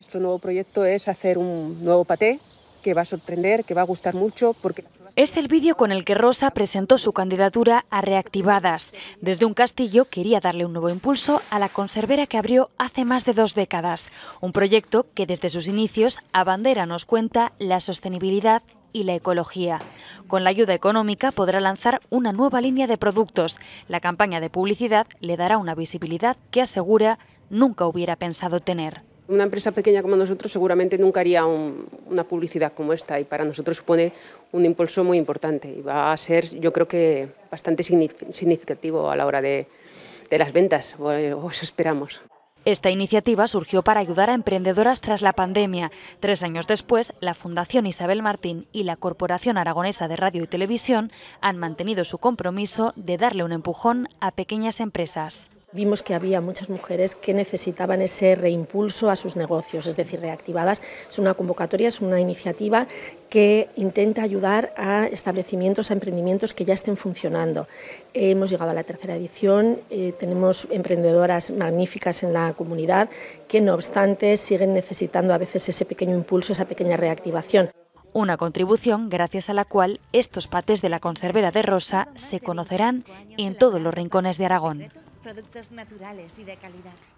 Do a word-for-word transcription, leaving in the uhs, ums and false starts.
Nuestro nuevo proyecto es hacer un nuevo paté que va a sorprender, que va a gustar mucho porque... Es el vídeo con el que Rosa presentó su candidatura a Reactivadas. Desde un castillo quería darle un nuevo impulso a la conservera que abrió hace más de dos décadas. Un proyecto que desde sus inicios abandera, nos cuenta, la sostenibilidad y la ecología. Con la ayuda económica podrá lanzar una nueva línea de productos. La campaña de publicidad le dará una visibilidad que, asegura, nunca hubiera pensado tener. Una empresa pequeña como nosotros seguramente nunca haría un, una publicidad como esta, y para nosotros supone un impulso muy importante y va a ser, yo creo que, bastante significativo a la hora de, de las ventas, o, o eso esperamos. Esta iniciativa surgió para ayudar a emprendedoras tras la pandemia. Tres años después, la Fundación Isabel Martín y la Corporación Aragonesa de Radio y Televisión han mantenido su compromiso de darle un empujón a pequeñas empresas. Vimos que había muchas mujeres que necesitaban ese reimpulso a sus negocios, es decir, Reactivadas es una convocatoria, es una iniciativa que intenta ayudar a establecimientos, a emprendimientos que ya estén funcionando. Eh, hemos llegado a la tercera edición, eh, tenemos emprendedoras magníficas en la comunidad que, no obstante, siguen necesitando a veces ese pequeño impulso, esa pequeña reactivación. Una contribución gracias a la cual estos patés de la conservera de Rosa se conocerán en todos los rincones de Aragón. Productos naturales y de calidad.